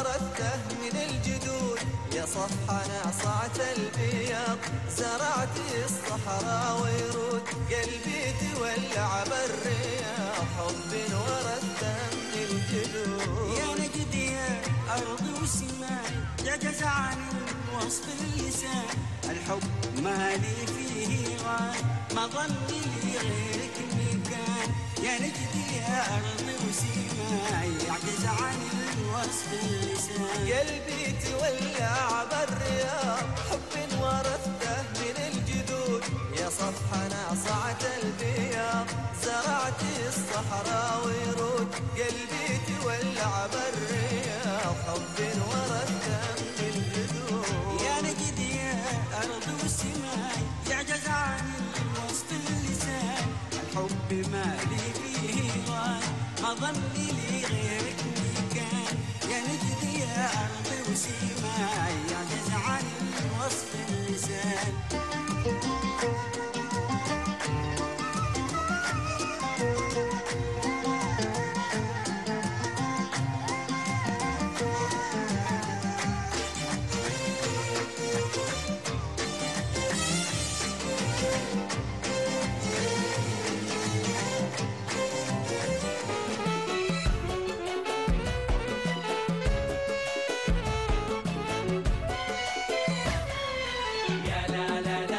ورثته من الجدود، يا صفحة ناصعة البياض زرعت الصحراء ورود، قلبي تولع بالرياض حب ورثته من الجدود. يا نجد يا أرض وسماء يعجز عن وصف اللسان، الحب ما لي فيه غاية ما ظل لي غيرك مكان. يا نجد يا أرض وسماء يعجز عن وصف اللسان، قلبي تولع بالرياض حب ورثته من الجدود، يا صفحة ناصعة البياض زرعت الصحراء ورود، قلبي تولع بالرياض حب ورثته من الجدود. يا نجد يا أرض وسماء يعجز عن وصف اللسان، الحب ما لي فيه غاية ما ظل لي غيرك مكان. يا نجد يا أرض وسماء يعجز عن وصف اللسان. لا لا